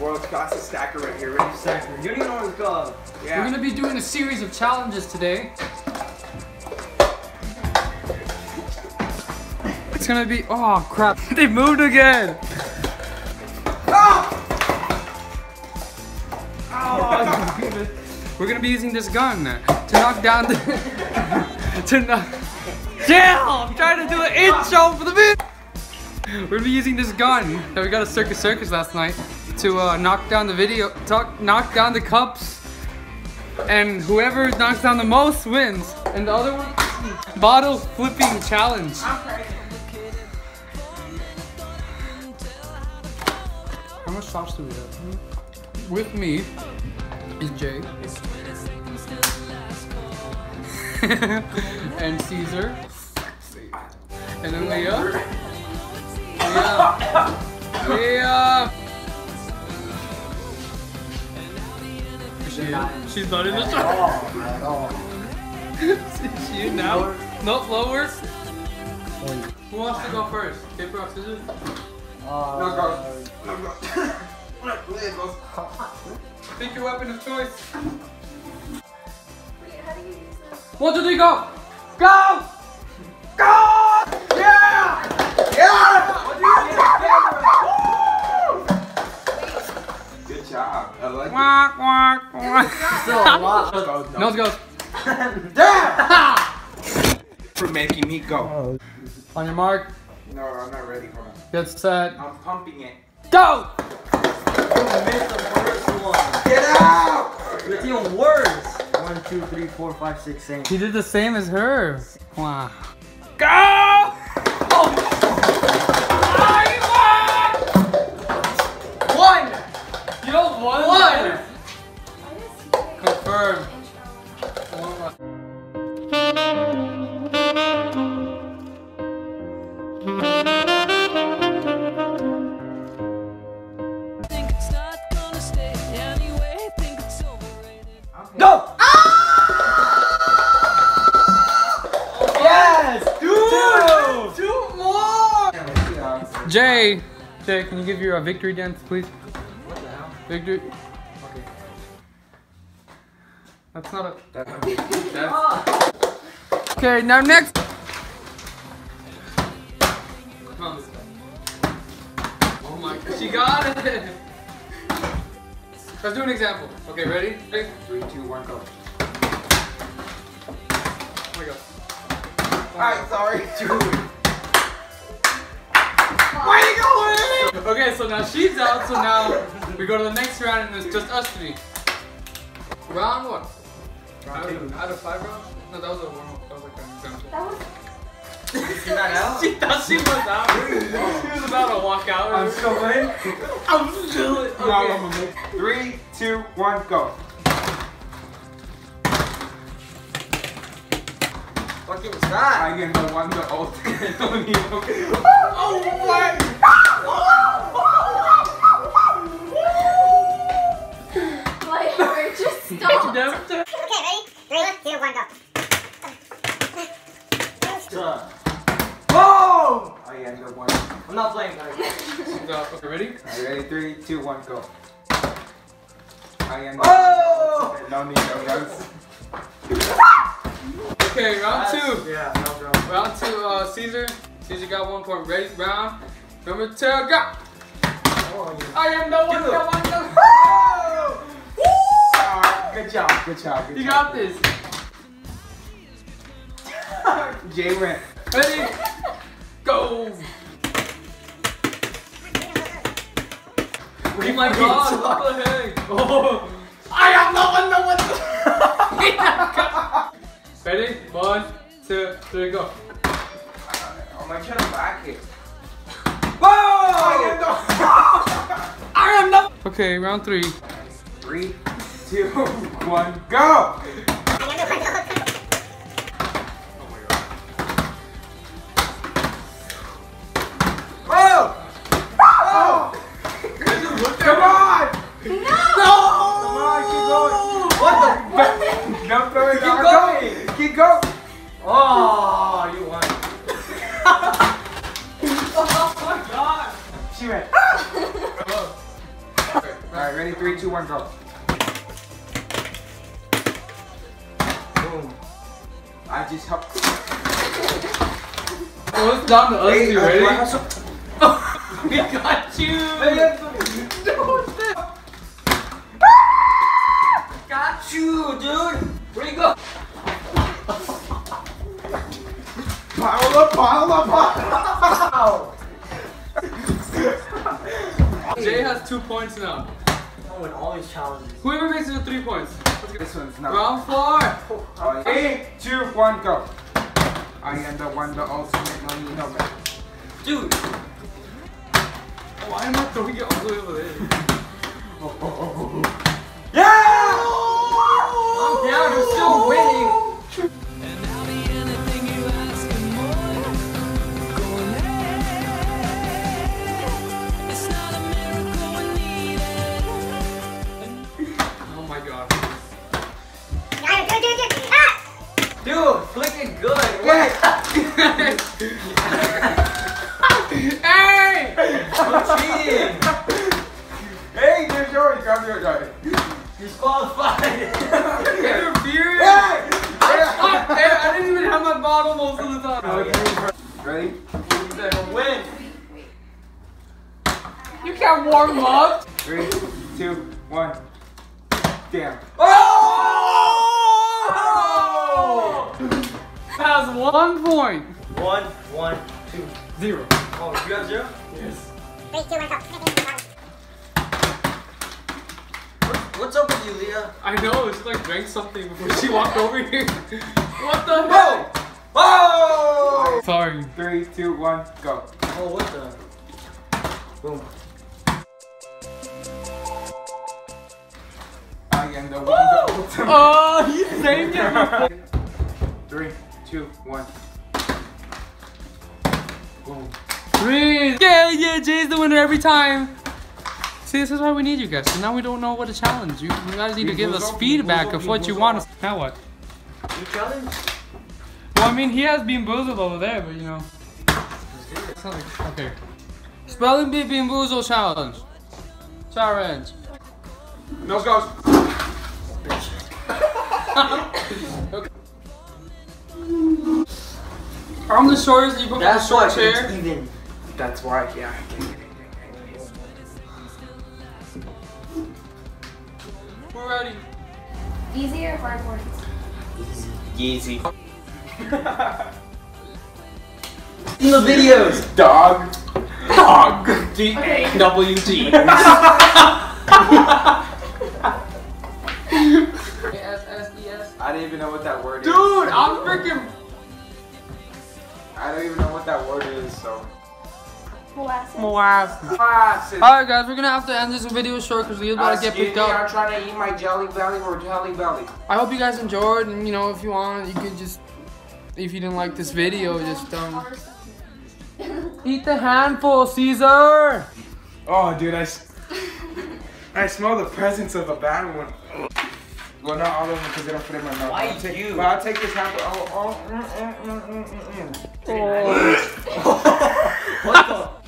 World's fastest stacker right here. Ready? Stacker. You don't even know what it's called. Yeah. We're gonna be doing a series of challenges today. It's gonna be, oh crap, they moved again. We're gonna be using this gun to knock down the, Damn, I'm trying to do an intro for the video. We're gonna be using this gun that we got at Circus last night to knock down the knock down the cups, and whoever knocks down the most wins. And the other one, bottle flipping challenge. How much sauce do we have? With me is Jay and Caesar and then Leah. She's not in the shot. Is she in now? No, lower. Who wants to go first? Paper, rock, scissors? No, go. Pick your weapon of choice. Wait, how do you use this? 1, 2, 3, go! Go! Go! Yeah! Yeah! Good job. I like Quack, quack, quack. Still a lot. Nose goes. Yeah! For making me go. On your mark, No, I'm not ready for it. get set, I'm pumping it. go! You missed the first one. Get out! It's even worse. 1, 2, 3, 4, 5, 6, 7. He did the same as her. Wow. Go! Oh! One! You know one? Confirm. Go! Yes! Two more! Jay, can you give your victory dance, please? What the hell? Victory. Okay. That's not a. Okay, now next. Come on. Oh my god, she got it! Let's do an example. Okay, ready? 3, 3, 2, 1, go. Oh my god. Alright, sorry. Why are you going? Okay, so now she's out, so now we go to the next round and it's just us three. Round 1. Out of 5 rounds? No, that was a warm-up. That was like an example. That was You're not out? She thought she was out. She was about to walk out. I'm still in. I'm still in. No, I'm gonna make 3, 2, 1, go. Fucking was that? I get the one, the ultimate. Oh my! my heart just stopped. Never Okay, ready? 3, 2, 1, go. Boom! I end the one. I'm not playing that. She's out. Okay, ready? Alright, ready? 3, 2, 1, go. I end the Oh! No need no guns. Okay, round 2. Yeah, no bro. Round 2, Caesar. Caesar got 1 point. Ready? Round number 2, go! Oh, I am the one, the one, the Good job, good job, good You job. got this. Jay went. Ready? Go! Oh my god, what the heck? Oh. I am the one, Ready? 1, 2, 3, go. I'm like trying to back it. I am the Okay, round 3. 3, 2, 1, go! Oh! Oh! Come on! No! Come on, keep going! What the? No, keep going! Keep going! Oh, you won. Oh my god! She went. Okay, Ready? 3, 2, 1, go. Boom. I just helped. Oh, it's down to us two, ready? We got you! Got you, dude! Where'd you go? Pile up, pile up, pile up! Jay has 2 points now. I win all these challenges. Whoever makes it to 3 points. Let's get This one's not. round 4. 3, 2, 1, go. I am the one, the ultimate money, no man. Dude! Why am I throwing it all the way over there? Yeah! I'm down, you're still winning! Oh my god. Dude, flicking good! Wait! Hey! I'm cheating! Hey, there's yours. Grab your guy. Disqualified! Interference! Hey! Hey, I didn't even have my bottle most of the time. Ready? You're gonna win! You can't warm up. 3, 2, 1. Damn. Oh! Has 1 point. 1, 1, 2. 0. Oh, you got 0? Yes. 3, 2, 1, go. What's up with you, Leah? I know, she like drank something before she walked over here. What the hell? Oh! Sorry. 3, 2, 1, go. Oh, what the? Boom. I am the one, the ultimate. Oh, he saved it. 3, 2, 1. Boom. 3. Yeah, Jay's the winner every time. See, this is why we need you guys. So now we don't know what to challenge. You guys need to give us feedback of what you want us. Now what? You challenge? Well, I mean, he has Bean Boozled over there, but you know. Okay. Spelling Bee Bean Boozled challenge. Challenge. Nose goes. Okay. I'm the shortest. You put me in the That's why short chair. it's even. That's why, yeah. We're ready. Easy or hard ones? Easy. In the videos! Dog. Dog. D-A-W-G. A-S-S-E-S. I didn't even know what that word is. Dude, I'm freaking. I don't even know what that word is, so. Molasses. Glasses. Alright, guys, we're gonna have to end this video short because we're about to get picked up. I'm trying to eat my Jelly Belly or Jelly Belly. I hope you guys enjoyed, and you know, if you want, you could just, if you didn't like this video, just eat the handful, Caesar. Oh, dude, I smell the presence of a bad one. Well, not all of them because they don't fit in my mouth. Why I'll take, you? But I'll take this half. Oh. What the?